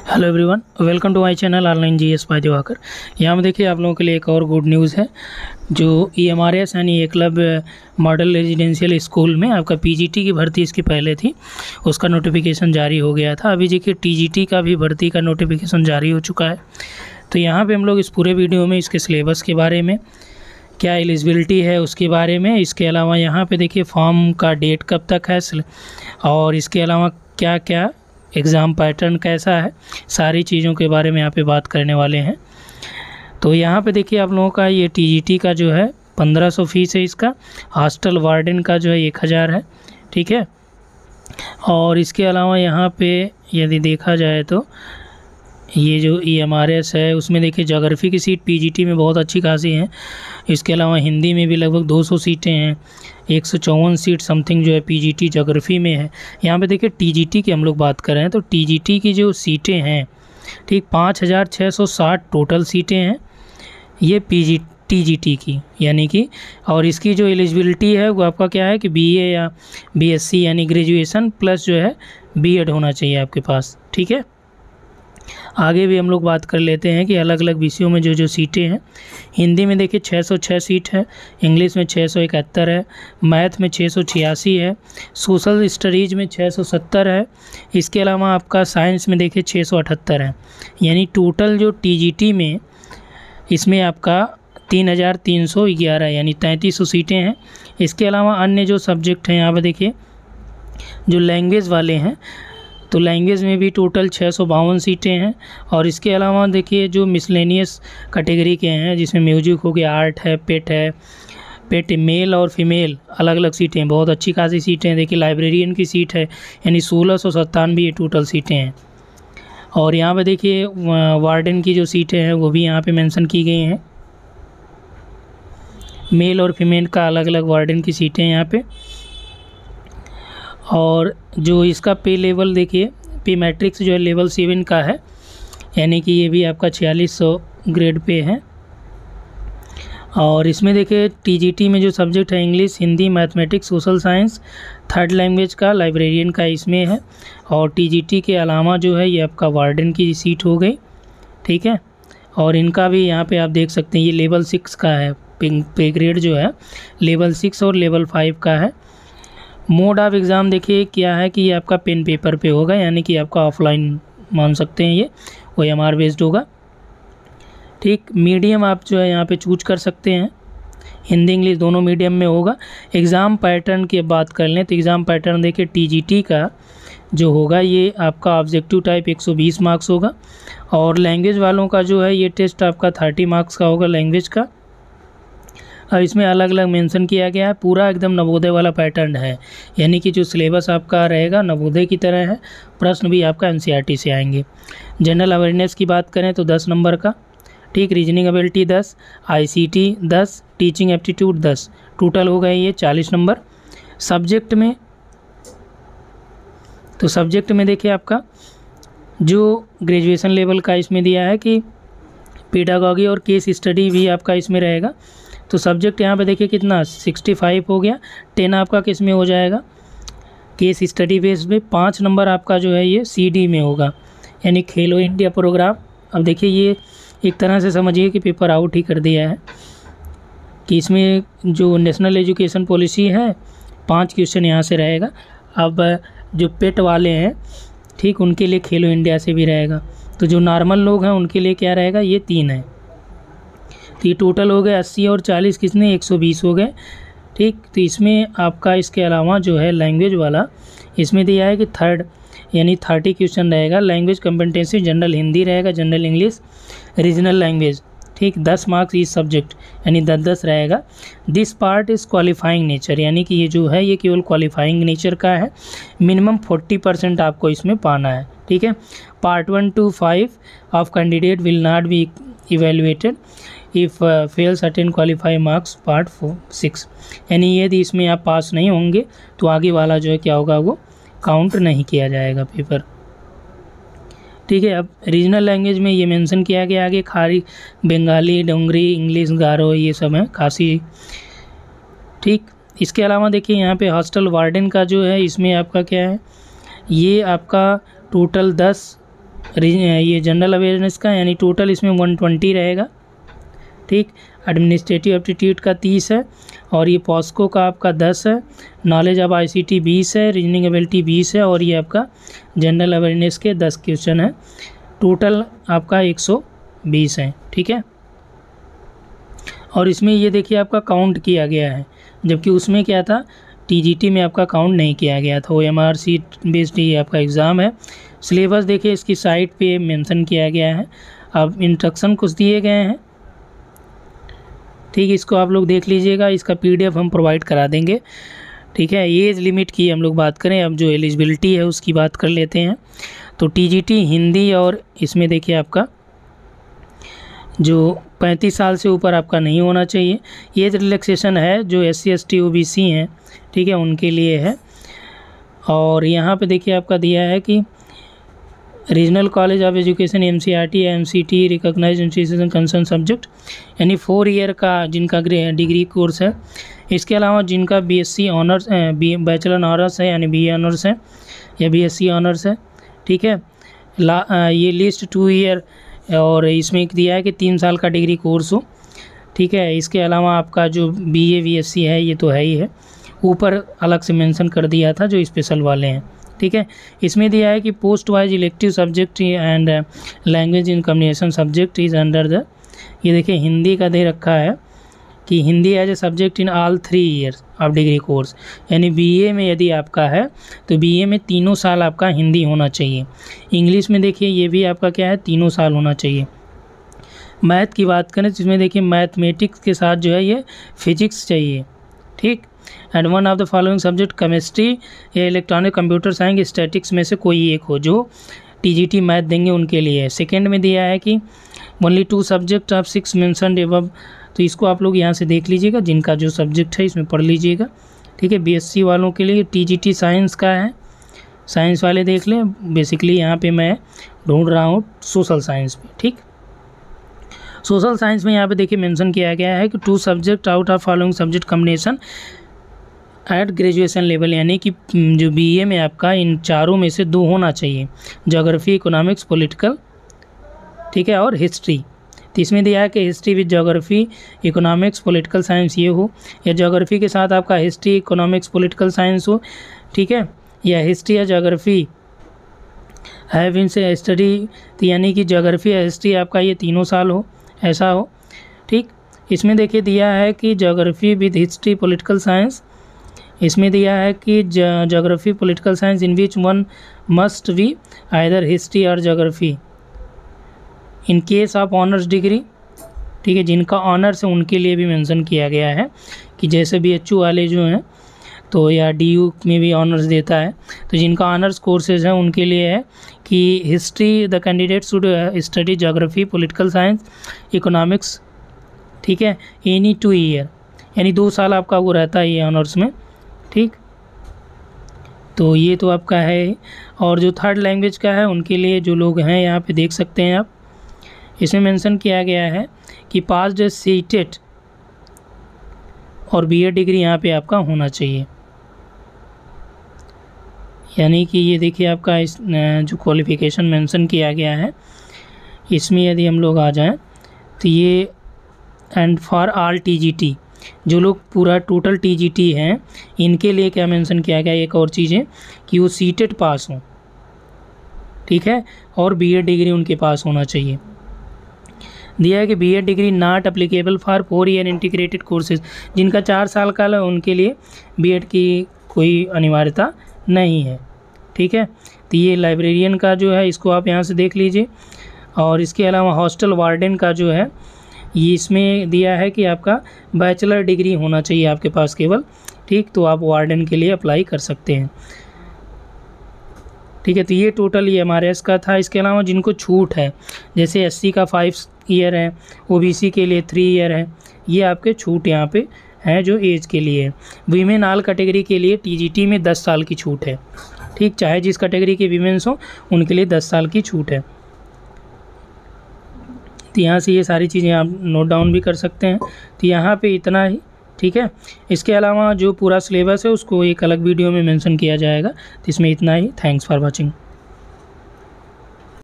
Hello everyone, welcome to my channel online GS by Diwakar. यहाँ में देखिए आप लोगों के लिए एक और गुड न्यूज़ है। जो EMRS यानी एकलव्य मॉडल रेजिडेंशियल स्कूल में आपका PGT की भर्ती इसकी पहले थी, उसका नोटिफिकेशन जारी हो गया था। अभी देखिए TGT का भी भर्ती का नोटिफिकेशन जारी हो चुका है। तो यहाँ पर हम लोग इस पूरे वीडियो में इसके सिलेबस के बारे में, क्या एलिजिबिलिटी है उसके बारे में, इसके अलावा यहाँ पे देखिए फॉर्म का डेट कब तक है, और इसके अलावा क्या क्या एग्ज़ाम पैटर्न कैसा है, सारी चीज़ों के बारे में यहाँ पे बात करने वाले हैं। तो यहाँ पे देखिए आप लोगों का ये TGT का जो है 1500 फीस है इसका, हॉस्टल वार्डन का जो है 1000 है, ठीक है। और इसके अलावा यहाँ पे यदि देखा जाए तो ये जो EMRS है उसमें देखिए ज्योग्राफी की सीट PGT में बहुत अच्छी खासी हैं। इसके अलावा हिंदी में भी लगभग 200 सीटें हैं, 154 सीट समथिंग जो है PGT ज्योग्राफी में है। यहाँ पे देखिए TGT की हम लोग बात कर रहे हैं तो TGT की जो सीटें हैं, ठीक 5660 टोटल सीटें हैं ये TGT की, यानी कि, और इसकी जो एलिजिबिलिटी है वो आपका क्या है कि BA या BSc यानी ग्रेजुएशन प्लस जो है B.Ed होना चाहिए आपके पास, ठीक है। आगे भी हम लोग बात कर लेते हैं कि अलग अलग विषयों में जो सीटें हैं। हिंदी में देखिए 606 सीट है, इंग्लिश में 671 है, मैथ में 686 है, सोशल स्टडीज़ में 670 है, इसके अलावा आपका साइंस में देखिए 678 है। यानी टोटल जो TGT में इसमें आपका 3311 यानी 3300 सीटें हैं। इसके अलावा अन्य जो सब्जेक्ट हैं यहाँ पर देखिए जो लैंग्वेज वाले हैं तो लैंग्वेज में भी टोटल 652 सीटें हैं। और इसके अलावा देखिए जो मिसलेनियस कैटेगरी के हैं जिसमें म्यूजिक हो गया, आर्ट है, पेट मेल और फीमेल अलग अलग सीटें, बहुत अच्छी खासी सीटें हैं। देखिए लाइब्रेरियन की सीट है यानी 1697 ये टोटल सीटें हैं। और यहाँ पे देखिए वार्डन की जो सीटें हैं वो भी यहाँ पे मेंशन की गई हैं, मेल और फीमेल का अलग अलग वार्डन की सीटें यहाँ पे। और जो इसका पे लेवल देखिए, पे मैट्रिक्स जो है लेवल 7 का है, यानी कि ये भी आपका 4600 ग्रेड पे है। और इसमें देखिए TGT में जो सब्जेक्ट है English, Hindi, mathematics, social science, third language का लाइब्रेरियन का इसमें है। और TGT के अलावा जो है ये आपका वार्डन की सीट हो गई, ठीक है। और इनका भी यहाँ पे आप देख सकते हैं ये लेवल 6 का है, पे ग्रेड जो है लेवल 6 और लेवल 5 का है। मोड ऑफ एग्ज़ाम देखिए क्या है कि ये आपका पेन पेपर पे होगा, यानी कि आपका ऑफलाइन मान सकते हैं, ये OMR बेस्ड होगा, ठीक। मीडियम आप जो है यहाँ पे चूज कर सकते हैं, हिंदी इंग्लिश दोनों मीडियम में होगा। एग्ज़ाम पैटर्न की बात कर लें तो एग्ज़ाम पैटर्न देखिए TGT का जो होगा ये आपका ऑब्जेक्टिव टाइप 120 मार्क्स होगा। और लैंग्वेज वालों का जो है ये टेस्ट आपका 30 मार्क्स का होगा लैंग्वेज का। और इसमें अलग अलग मेंशन किया गया है, पूरा एकदम नवोदय वाला पैटर्न है, यानी कि जो सिलेबस आपका रहेगा नवोदय की तरह है। प्रश्न भी आपका NCERT से आएंगे। जनरल अवेयरनेस की बात करें तो 10 नंबर का, ठीक। Reasoning ability 10, ICT 10, teaching aptitude 10, total हो गए ये 40 नंबर। सब्जेक्ट में तो सब्जेक्ट में देखिए आपका जो ग्रेजुएशन लेवल का इसमें दिया है कि पेडागॉजी और केस स्टडी भी आपका इसमें रहेगा। तो सब्जेक्ट यहाँ पे देखिए कितना 65 हो गया, 10 आपका किस में हो जाएगा, केस स्टडी बेस में। 5 नंबर आपका जो है ये CD में होगा, यानी खेलो इंडिया प्रोग्राम। अब देखिए ये एक तरह से समझिए कि पेपर आउट ही कर दिया है कि इसमें जो नेशनल एजुकेशन पॉलिसी है 5 क्वेश्चन यहाँ से रहेगा। अब जो पेट वाले हैं, ठीक, उनके लिए खेलो इंडिया से भी रहेगा। तो जो नॉर्मल लोग हैं उनके लिए क्या रहेगा, ये 3 है। तो ये टोटल हो गए 80 और 40 कितने 120 हो गए, ठीक। तो इसमें आपका इसके अलावा जो है लैंग्वेज वाला इसमें दिया है कि थर्ड यानी 30 क्वेश्चन रहेगा। लैंग्वेज कॉम्पिटेंसी जनरल हिंदी रहेगा, जनरल इंग्लिश, रीजनल लैंग्वेज, ठीक। 10 मार्क्स इस सब्जेक्ट यानी 10-10 रहेगा। This part is qualifying nature, यानी कि ये जो है ये केवल क्वालिफाइंग नेचर का है। मिनिमम 40% आपको इसमें पाना है, ठीक है। Part 1 to 5 of candidate will not be evaluated if fail certain qualify marks part 6, यानी यदि इसमें आप पास नहीं होंगे तो आगे वाला जो है क्या होगा वो काउंट नहीं किया जाएगा पेपर, ठीक है। अब रीजनल लैंग्वेज में ये मेंशन किया गया आगे खारी, बंगाली, डोंगरी, इंग्लिश, गारो, ये सब है, खासी, ठीक। इसके अलावा देखिए यहाँ पे हॉस्टल वार्डन का जो है इसमें आपका क्या है, ये आपका टोटल 10 ये जनरल अवेयरनेस का यानी टोटल इसमें 120 रहेगा, ठीक। एडमिनिस्ट्रेटिव एप्टीट्यूड का 30 है, और ये पॉस्को का आपका 10 है, नॉलेज ऑफ ICT 20 है, रीजनिंग एबिलिटी 20 है, और ये आपका जनरल अवेयरनेस के 10 क्वेश्चन है। टोटल आपका 120 है, ठीक है। और इसमें ये देखिए आपका काउंट किया गया है, जबकि उसमें क्या था, TGT में आपका काउंट नहीं किया गया था। OMR बेस्ड ये आपका एग्ज़ाम है। सिलेबस देखिए इसकी साइट पे मेंशन किया गया है। अब इंस्ट्रक्शन कुछ दिए गए हैं, ठीक। इसको आप लोग देख लीजिएगा, इसका PDF हम प्रोवाइड करा देंगे, ठीक है। एज लिमिट की हम लोग बात करें, अब जो एलिजिबिलिटी है उसकी बात कर लेते हैं। तो TGT हिंदी, और इसमें देखिए आपका जो 35 साल से ऊपर आपका नहीं होना चाहिए। एज रिलैक्सेशन है जो SC ST OBC हैं, ठीक है, उनके लिए है। और यहाँ पे देखिए आपका दिया है कि regional college of education MCRT या MCT recognise institution concern subject, यानी 4 ईयर का जिनका डिग्री कोर्स है। इसके अलावा जिनका BSc ऑनर्स बैचलर ऑनर्स है, यानी BA ऑनर्स है या BSc ऑनर्स है, ठीक है। ये लिस्ट 2 ईयर, और इसमें दिया है कि 3 साल का डिग्री कोर्स हो, ठीक है। इसके अलावा आपका जो BA BSc है ये तो है ही है, ऊपर अलग से मेंशन कर दिया था जो स्पेशल वाले हैं, ठीक है। इसमें दिया है कि post wise elective subject and language in communication subject is under the, ये देखिए हिंदी का दे रखा है कि Hindi as a subject in all 3 years of degree course, यानी BA में यदि आपका है तो BA में 3 साल आपका हिंदी होना चाहिए। इंग्लिश में देखिए ये भी आपका क्या है, 3 साल होना चाहिए। मैथ की बात करें तो इसमें देखिए मैथमेटिक्स के साथ जो है ये फिजिक्स चाहिए, ठीक। And one of the following subject chemistry या इलेक्ट्रॉनिक कंप्यूटर साइंस स्टैटिक्स में से कोई एक हो, जो TGT मैथ देंगे उनके लिए है। सेकेंड में दिया है कि only 2 subject of 6 mentioned above, तो इसको आप लोग यहाँ से देख लीजिएगा, जिनका जो सब्जेक्ट है इसमें पढ़ लीजिएगा, ठीक है। BSc वालों के लिए TGT साइंस का है, साइंस वाले देख लें। बेसिकली यहाँ पे मैं ढूंढ रहा हूँ सोशल साइंस पे, ठीक। सोशल साइंस में यहाँ पे देखिए मेंशन किया गया है कि 2 subject out of following subject combination at graduation level, यानी कि जो BA में आपका इन चारों में से 2 होना चाहिए, ज्योग्राफी, इकोनॉमिक्स, पॉलिटिकल, ठीक है, और हिस्ट्री। तो इसमें दिया है कि history with geography, economics, political science ये हो, या ज्योग्राफी के साथ आपका हिस्ट्री, इकोनॉमिक्स, पॉलिटिकल साइंस हो, ठीक है, या हिस्ट्री या ज्योग्राफी हैव इन से स्टडी, तो यानी कि ज्योग्राफी या हिस्ट्री आपका ये 3 साल हो, ऐसा हो, ठीक। इसमें देखिए दिया है कि geography with history, political science, इसमें दिया है कि geography, political science in which one must be either history और geography in case of honours degree, ठीक है। जिनका ऑनर्स है उनके लिए भी मेंशन किया गया है कि जैसे BHU वाले जो हैं तो, या DU में भी ऑनर्स देता है, तो जिनका ऑनर्स कोर्सेज हैं उनके लिए है कि history the candidate should study geography, political science, economics, ठीक है, एनी 2 ईयर, यानी 2 साल आपका वो रहता है ये ऑनर्स में, ठीक। तो ये तो आपका है। और जो 3rd लैंग्वेज का है उनके लिए जो लोग हैं यहाँ पे देख सकते हैं आप, इसमें मेंशन किया गया है कि पास सीटेट और BA डिग्री यहाँ पे आपका होना चाहिए, यानी कि ये देखिए आपका इस जो क्वालिफ़िकेशन मेंशन किया गया है इसमें यदि हम लोग आ जाएं तो ये एंड फॉर ऑल TGT, जो लोग पूरा टोटल TGT हैं इनके लिए क्या मेंशन किया गया, एक और चीज़ है कि वो सीटेट पास हों, ठीक है, और BA डिग्री उनके पास होना चाहिए। दिया है कि BA degree not applicable for 4 year integrated courses, जिनका 4 साल का है उनके लिए BEd की कोई अनिवार्यता नहीं है, ठीक है। तो ये लाइब्रेरियन का जो है इसको आप यहाँ से देख लीजिए। और इसके अलावा हॉस्टल वार्डन का जो है ये इसमें दिया है कि आपका बैचलर डिग्री होना चाहिए आपके पास केवल, ठीक, तो आप वार्डन के लिए अप्लाई कर सकते हैं, ठीक है। तो ये टोटल MRS का था। इसके अलावा जिनको छूट है, जैसे SC का 5 ईयर है, OBC के लिए 3 ईयर है, ये आपके छूट यहाँ पे हैं जो एज के लिए है। वीमेन ऑल कैटेगरी के लिए TGT में 10 साल की छूट है, ठीक, चाहे जिस कैटेगरी के वीमेंस हो उनके लिए 10 साल की छूट है। तो यहाँ से ये सारी चीज़ें आप नोट डाउन भी कर सकते हैं। तो यहाँ पे इतना ही, ठीक है। इसके अलावा जो पूरा सिलेबस है उसको एक अलग वीडियो में मेंशन किया जाएगा। तो इसमें इतना ही। Thanks for watching.